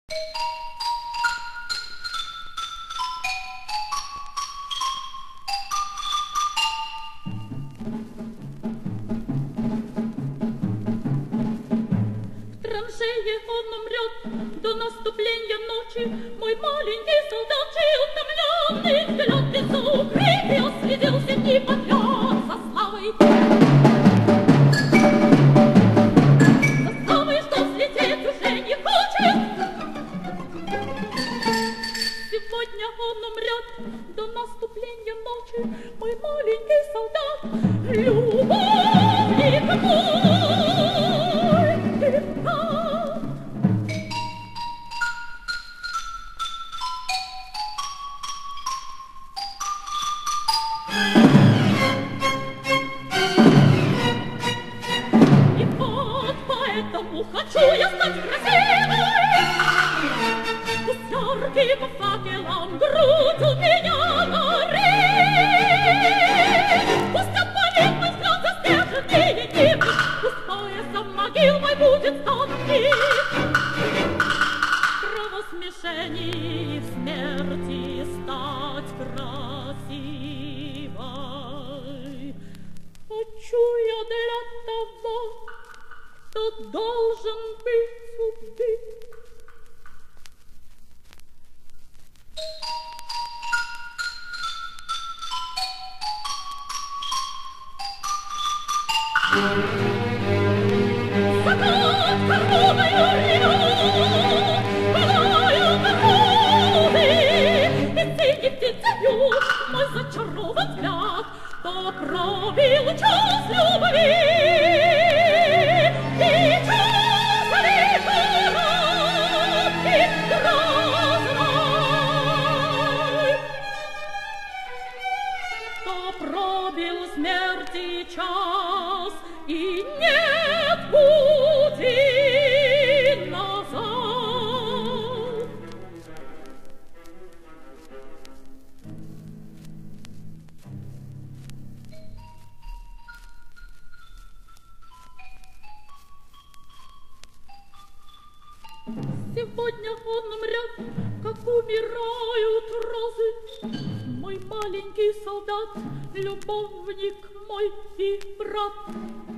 Он умрет до наступления ночи. Мой маленький солдат, чей утомленный взгляд лицо укрытия следил все дни подряд за славой. За славой, что взлететь уже не хочет. Сегодня он умрет до наступления ночи. Мой маленький солдат, любовник мой, ты прав. Хочу я стать красивой, пусть ярким факелом грудь у меня горит, пусть опалит мой взгляд заснеженный дневник, пусть поясом могил мой будет тонкий. Кровосмешений в смерти стать красивой. Хочу я для того, кто должен быть убит. Закат кровную ревет, пылают народы, птицы и птицы бьют мой зачарован взгляд, то пробил час любви. Пробил смерти час, и нет пути назад. Сегодня он умрет, как умирают розы. Мой маленький солдат, любовник мой и брат.